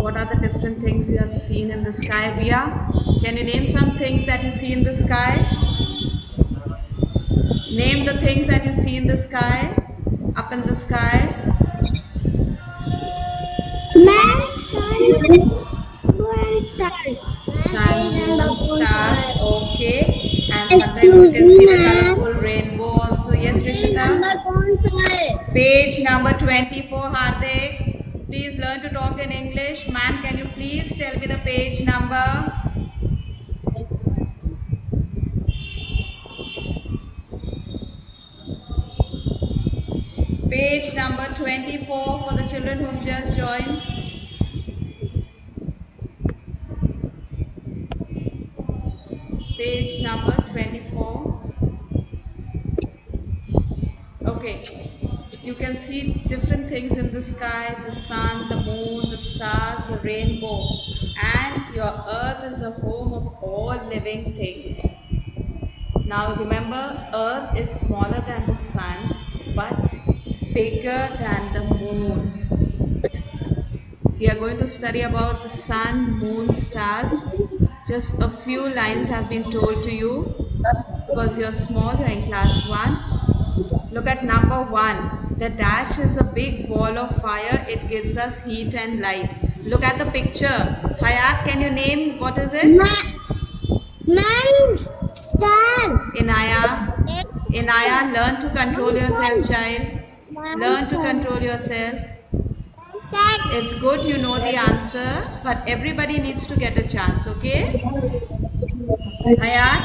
What are the different things you have seen in the sky, Ria? Can you name some things that you see in the sky? Name the things that you see in the sky, up in the sky. Man, rainbow and stars. Sun, moon, stars, okay. And sometimes you Excuse can me, see the man. colorful rainbow also. Yes, number Rishita? कौन सा है? Page number 24, Hardik. Please learn to talk in English. Ma'am, can you please tell me the page number? Page number 24 for the children who've just joined. Page number 24. Okay. You can see different things in the sky, the sun, the moon, the stars, the rainbow. And your earth is a home of all living things. Now remember, earth is smaller than the sun, but bigger than the moon. We are going to study about the sun, moon, stars. Just a few lines have been told to you because you're small, you're in class 1. Look at number 1. The dash is a big ball of fire. It gives us heat and light. Look at the picture. Hayat, can you name what is it? Man, star. Inaya, learn to control yourself, child. Learn to control yourself. It's good you know the answer, but everybody needs to get a chance, okay? Hayat?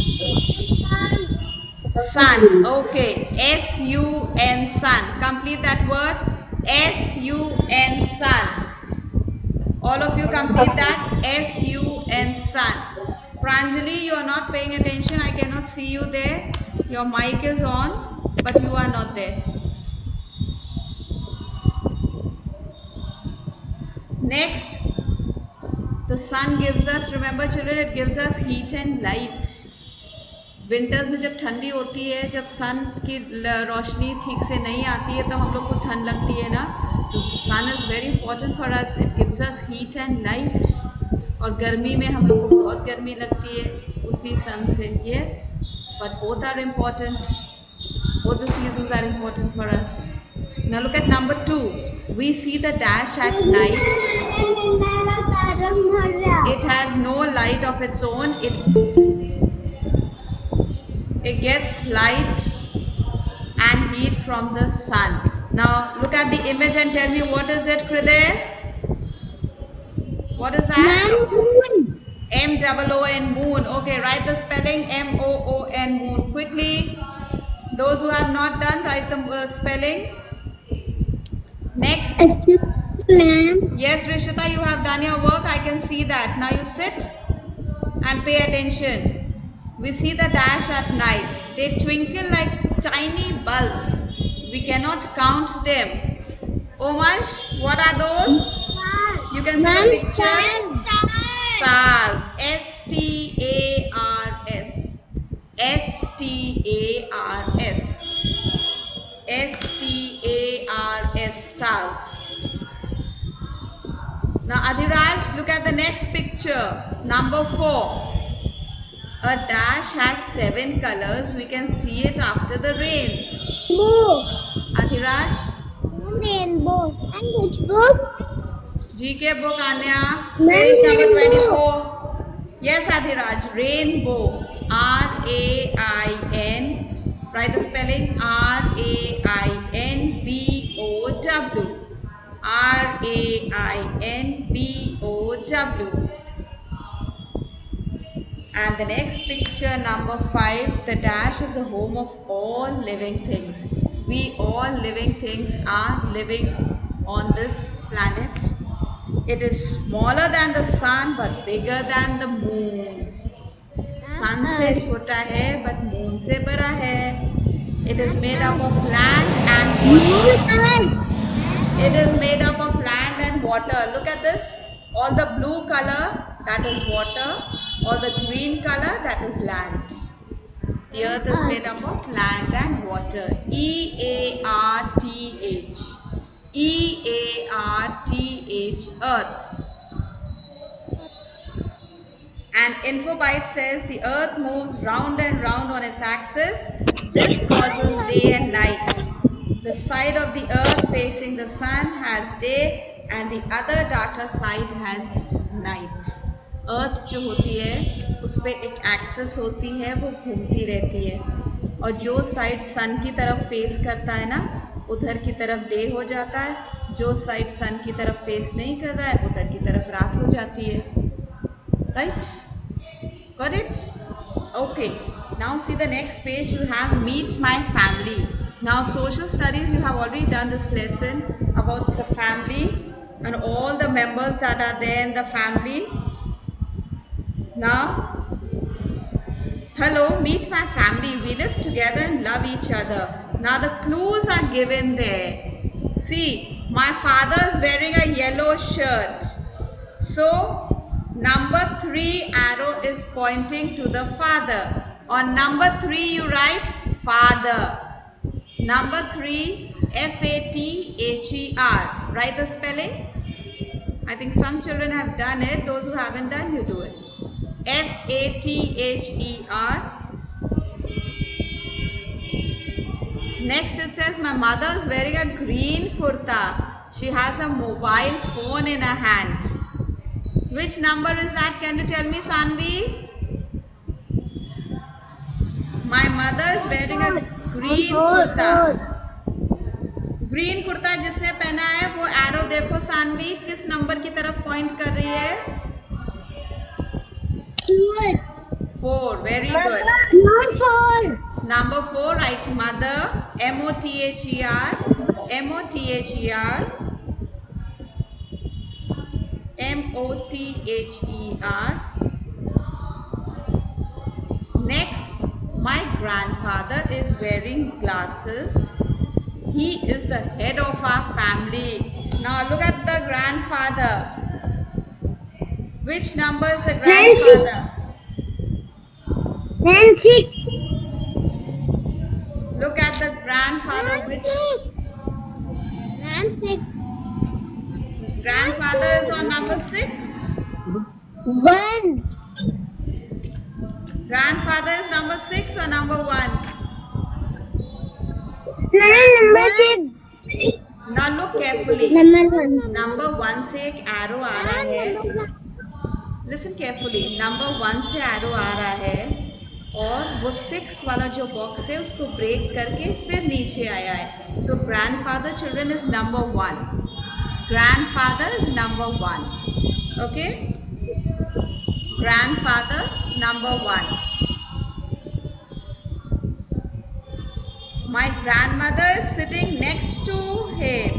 Sun. Okay. S-U-N, sun. Complete that word. S-U-N, sun. All of you complete that. S-U-N, sun. Pranjali, you are not paying attention. I cannot see you there. Your mic is on, but you are not there. Next, the sun gives us, remember children, it gives us heat and light. Winters में जब ठंडी होती है, जब सन की रोशनी ठीक से नहीं आती है, तब हम लोग को ठंड लगती है ना. तो sun is very important for us. It gives us heat and light. और गर्मी में हम लोग को बहुत गर्मी लगती है उसी सन से. Yes, but both are important. Both the seasons are important for us. Now look at number 2. We see the dash at night. It has no light of its own. It gets light and heat from the sun. Now look at the image and tell me what is it, Krider? What is that? Moon. M-O-O-N, moon. Okay, write the spelling M-O-O-N, moon. Quickly. Those who have not done, write the spelling. Next. Yes, Rishita, you have done your work. I can see that. Now you sit and pay attention. We see the dash at night. They twinkle like tiny bulbs. We cannot count them. Omansh, what are those? You can see the picture. Stars. S-T-A-R-S. S-T-A-R-S. S-T-A-R-S, stars. Now Adhiraj, look at the next picture. Number 4. A dash has 7 colors. We can see it after the rains. Rainbow. Adhiraj? Rainbow. And which book? GK book, Anya. Page number 24. Yes, Adhiraj. Rainbow. R-A-I-N. Write the spelling. R-A-I-N-B-O-W. R-A-I-N-B-O-W. And the next picture, number 5, the dash is a home of all living things. We all living things are living on this planet. It is smaller than the sun but bigger than the moon. Sun से छोटा है but moon से बड़ा है. It is made up of land and water. It is made up of land and water. Look at this. All the blue color, that is water. All the green color, that is land. The earth is made up of land and water. E-A-R-T-H. E-A-R-T-H, earth. And InfoByte says the earth moves round and round on its axis. This causes day and night. The side of the earth facing the sun has day and the other darker side has night. अर्थ जो होती है उस पर एक axis होती है, वो घूमती रहती है, और जो साइड सन की तरफ फेस करता है ना उधर की तरफ डे हो जाता है, जो साइड सन की तरफ फेस नहीं कर रहा है उधर की तरफ रात हो जाती है. Right? Got it? Okay. Now see the next page. You have meet my family. Now social studies, you have already done this lesson about the family and all the members that are there in the family. Now, hello, meet my family. We live together and love each other. Now the clues are given there. See, my father is wearing a yellow shirt. So, number 3 arrow is pointing to the father. On number 3 you write father. Number 3, F-A-T-H-E-R. Write the spelling. I think some children have done it. Those who haven't done, you do it. F-A-T-H-E-R. Next it says my mother is wearing a green kurta. She has a mobile phone in her hand. Which number is that? Can you tell me, Sanvi? My mother is wearing a green kurta. Green kurta जिसने पहना है वो arrow देखो सानवी किस number की तरफ point कर रही है? 4. Very good. Number 4. Right, mother. M-O-T-H-E-R. M-O-T-H-E-R. M-O-T-H-E-R. Next, my grandfather is wearing glasses. He is the head of our family. Now look at the grandfather. Which number is the grandfather? 96. Look at the grandfather. Which 6. grandfather is on number 6? 1. Grandfather is number 6 or number 1? Number 6. Now look carefully. Number 1. Number 1 से एक arrow आ रहा है. Listen carefully. Number 1 से arrow आ रहा है और वो 6 वाला जो box है उसको break करके फिर नीचे आया है. So grandfather children is number 1. Grandfather is number 1. Okay? Grandfather number 1. My grandmother is sitting next to him.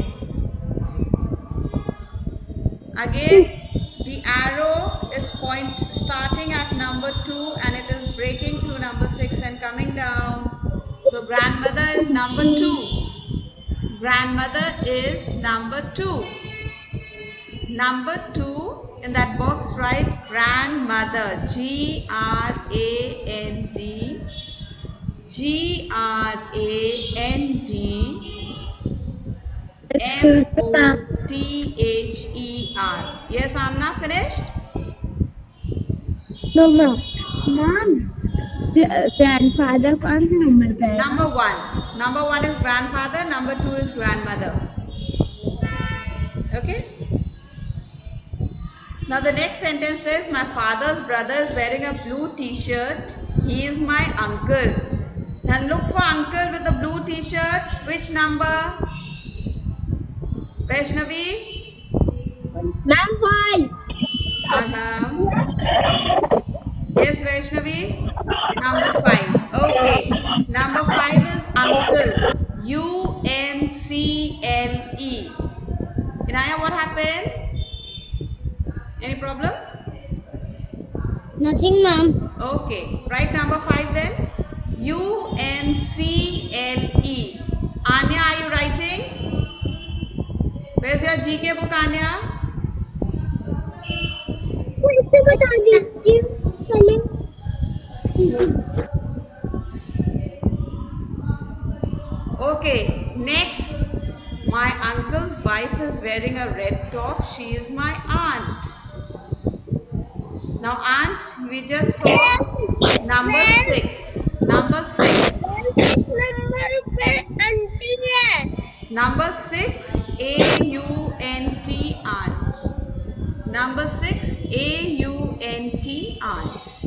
Again, the arrow is starting at number 2 and it is breaking through number 6 and coming down. So grandmother is number 2. Grandmother is number 2. Number 2 in that box write grandmother. G-R-A-N-D. G-R-A-N-D-M-O-T-H-E-R. Yes, Amna, finished? No, ma'am. Grandfather कौन से number पे है? Number 1. Number 1 is grandfather. Number 2 is grandmother. Okay? Now the next sentence says my father's brother is wearing a blue t-shirt. He is my uncle. Now look for uncle with the blue t-shirt. Which number? Vaishnavi? Ma'am 5. Yes, Vaishnavi? Number 5. Okay. Number 5 is uncle. U-N-C-L-E. Inaya, what happened? Any problem? Nothing, ma'am. Okay. Write number 5 then. U-N-C-L-E. Anya, are you writing? Where's your GK book, Anya? बता दीजिए spelling. Okay. Next. My uncle's wife is wearing a red top. She is my aunt. Now, Aunt, we just saw number 6. Number 6. Number 6, A-U-N-T, aunt. Number 6, A-U-N-T, aunt.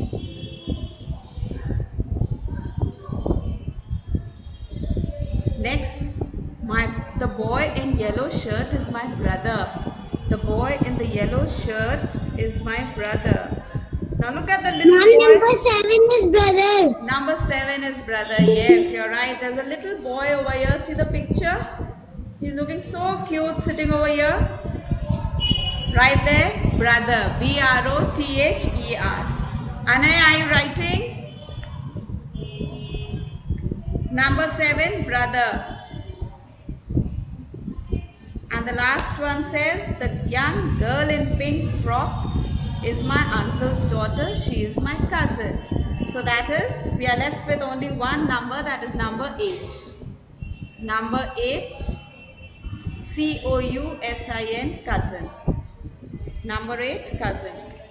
Next, the boy in yellow shirt is my brother. The boy in the yellow shirt is my brother. Now look at the little boy. Number 7 is brother. Number 7 is brother. Yes, you're right. There's a little boy over here. See the picture? He's looking so cute sitting over here. Right there, brother. B-R-O-T-H-E-R. Anay, are you writing? Number 7, brother. And the last one says, the young girl in pink frock is my uncle's daughter. She is my cousin. So that is, we are left with only one number, that is number 8. Number 8, C-O-U-S-I-N, cousin. Number 8, cousin.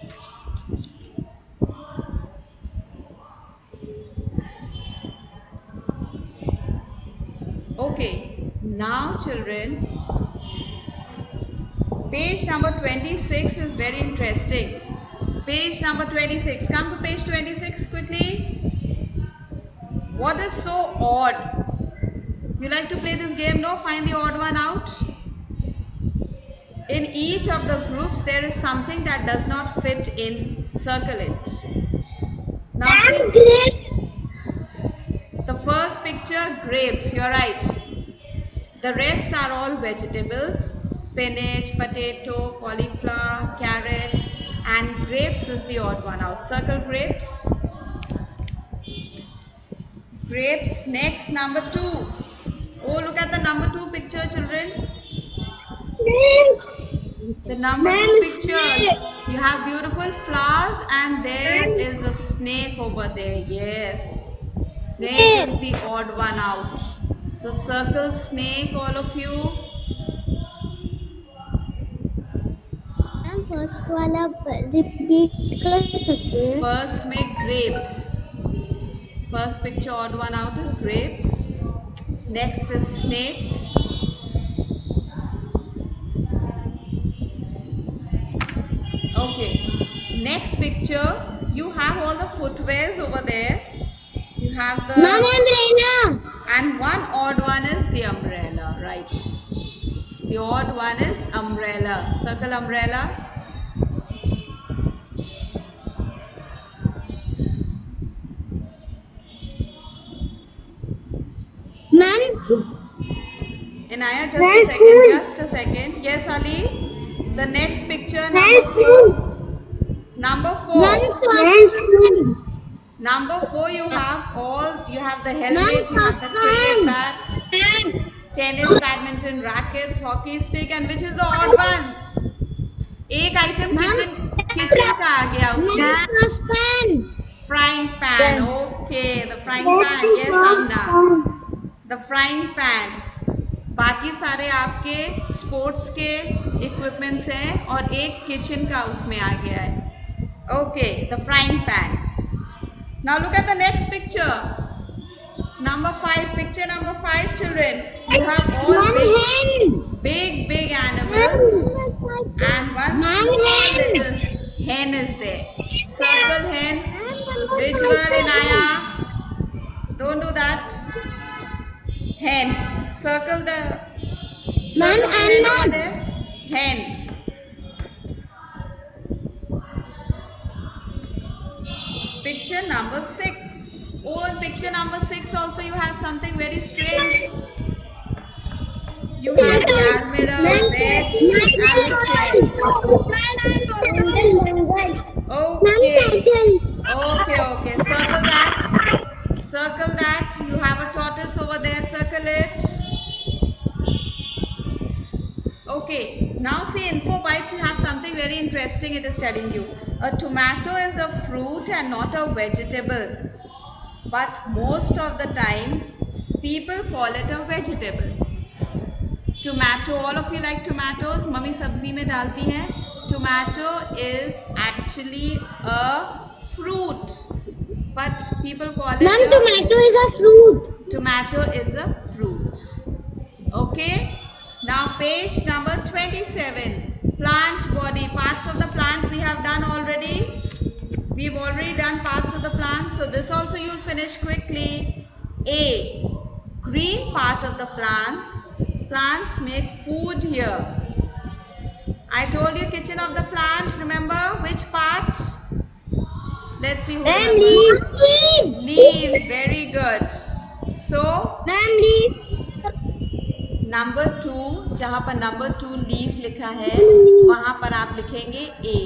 Okay, now children, page number 26 is very interesting. Page number 26. Come to page 26 quickly. What is so odd? You like to play this game? No? Find the odd one out. In each of the groups, there is something that does not fit in. Circle it. Now see. The first picture, grapes. You're right. The rest are all vegetables. Spinach, potato, cauliflower, carrot, and grapes is the odd one out. Circle grapes. Grapes. Next, number 2. Oh, look at the number 2 picture, children. The number 2 picture. You have beautiful flowers and there is a snake over there. Yes. Snake is the odd one out. So circle snake, all of you. First वाला repeat कर सकते हैं. First make grapes. First picture odd one out is grapes. Next is snake. Okay. Next picture, you have all the footwears over there. You have the umbrella. And one odd one is the umbrella, right? The odd one is umbrella. Circle umbrella. Inaya, just a second. Yes, Ali. The next picture, number 4. Number 4. Number 4, you have the helmet, you have the cricket bat, tennis, badminton, rackets, hockey stick, and which is the odd one? एक item kitchen का आ गया उसमें. Frying pan. Okay, the frying pan. Yes, Amna. The frying pan. बाकी सारे आपके sports के equipments हैं और एक किचन का उसमें आ गया है. Okay, the frying pan. Now look at the next picture. Number 5. Picture number 5, children. You have all big animals and one small little hen is there. Circle hen. Which one, Inaya? Don't do that. Hen. Circle the hen over there. Hen. Picture number 6. Oh, in picture number 6 also you have something very strange. You have the almirah, bed, and the chair. Okay. Circle that. You have a tortoise over there. Circle it. Okay. Now see, info bites, you have something very interesting. It is telling you. A tomato is a fruit and not a vegetable. But most of the time, people call it a vegetable. Tomato, all of you like tomatoes? Mummy sabzi में डालती हैं. tomato is actually a fruit, but people call it Ma'am, tomato is a fruit. Tomato is a fruit. Okay. Now page number 27. Plant body. Parts of the plant we have done already. We've already done parts of the plant. So this also you'll finish quickly. A. Green part of the plants. Plants make food here. I told you kitchen of the plant. Remember which part? Let's see who Ma'am, remembers. leaves. Leaves. Very good. So Ma'am, leaves. Number 2, जहाँ पर number 2 leaf लिखा है वहाँ पर आप लिखेंगे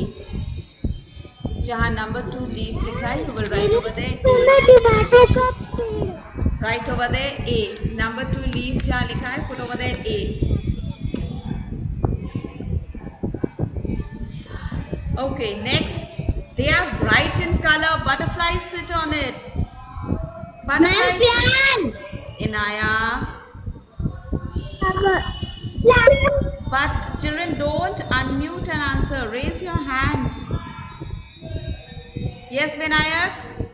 ए. जहाँ number 2 leaf लिखा है you will write over there tomato का पेड़. write over there A. Number 2 leaf जहाँ लिखा है put over there A. Okay, next. They are bright in color. Butterflies sit on it. Butterflies. Ma'am, Inaya. But children, don't unmute and answer. Raise your hand. Yes, Vinayak?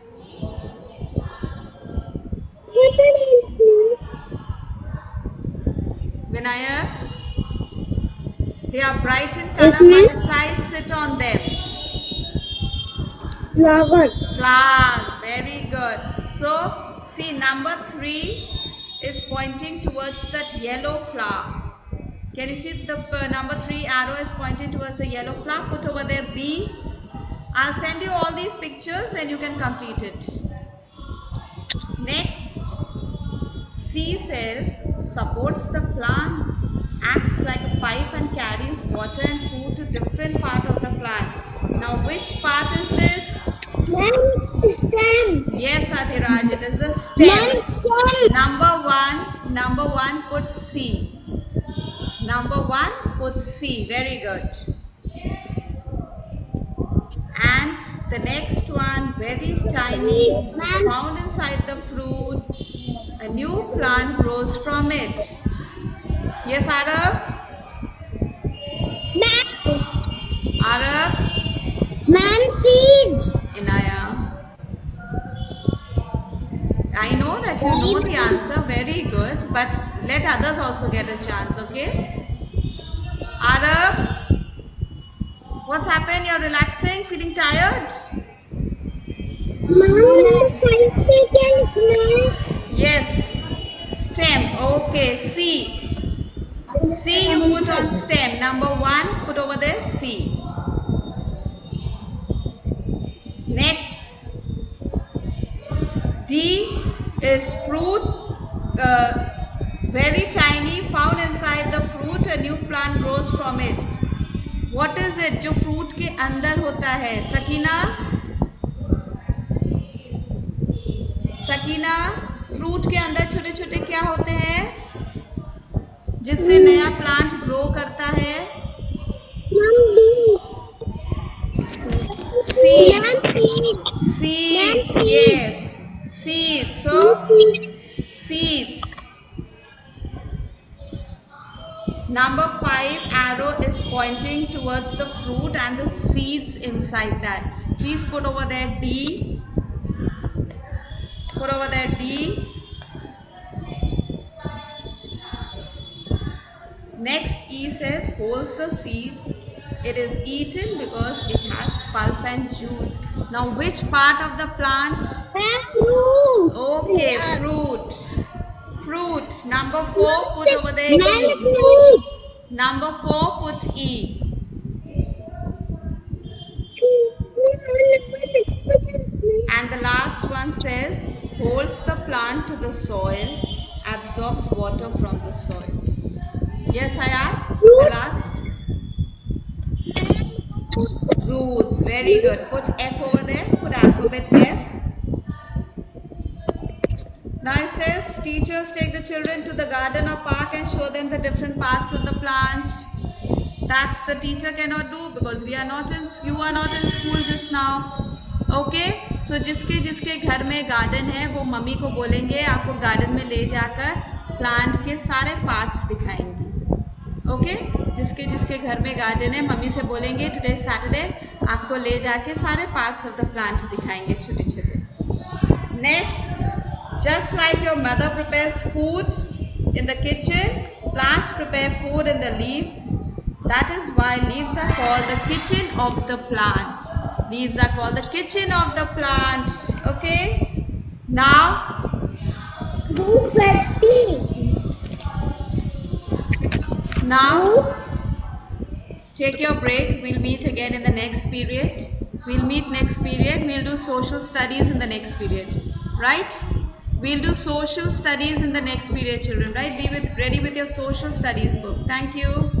Vinayak? They are bright in color. Yes, Butterflies sit on them. Flower. Flowers. Very good. So, see, number 3 is pointing towards that yellow flower. Can you see the number 3 arrow is pointing towards the yellow flower? Put over there B. I'll send you all these pictures and you can complete it. Next, C says supports the plant, acts like a pipe and carries water and food to different part of the plant. Now, which part is this? Ma'am, stem. Yes, Adhiraj, it is the stem. Ma'am, stem. Number one, put C. Number 1, put C. Very good. And the next one, very tiny, found inside the fruit. A new plant grows from it. Yes, Arab? Ma'am. Arab? Ma'am, seeds. Inaya? I know that you know the answer. Very good. But let others also get a chance, okay? Arab? What's happened? You're relaxing? Feeling tired? Yes. Stem. Okay. C. C you put on stem. Number 1, put over there C. Next. D is fruit. Very tiny, found inside the fruit. A new plant grows from it. What is it? जो fruit के अंदर होता है. Sakina? Sakina, fruit के अंदर छोटे छोटे क्या होते हैं जिससे नया plant grow करता है? Seeds. Seeds. Yes. Seeds. So, seeds. Number 5 arrow is pointing towards the fruit and the seeds inside that. Please put over there D. Put over there D. Next E says holds the seeds. It is eaten because it has pulp and juice. Now which part of the plant? Fruit. Okay, fruit. Fruit. Number 4, put over there E. Number 4, put E. And the last one says holds the plant to the soil, absorbs water from the soil. Yes, Hayat? The last? Roots. Very good. Put F over there. Put alphabet F. Now it says teachers take the children to the garden or park and show them the different parts of the plant. That the teacher cannot do because you are not in school just now. Okay? So जिसके घर में garden है वो mummy को बोलेंगे आपको garden में ले जाकर plant के सारे parts दिखाएंगे. Okay? जिसके जिसके घर में गार्डन है मम्मी से बोलेंगे टुडे सैटरडे आपको ले जाके सारे पार्ट्स ऑफ द प्लांट दिखाएंगे छोटे छोटे. Next, just like your mother prepares foods in the kitchen, plants prepare food in the leaves. That is why leaves are called the kitchen of the plant. Leaves are called the kitchen of the plant. Okay? Now, take your break. We'll meet again in the next period. We'll meet next period. We'll do social studies in the next period. Right? We'll do social studies in the next period, children. Right? Be ready with your social studies book. Thank you.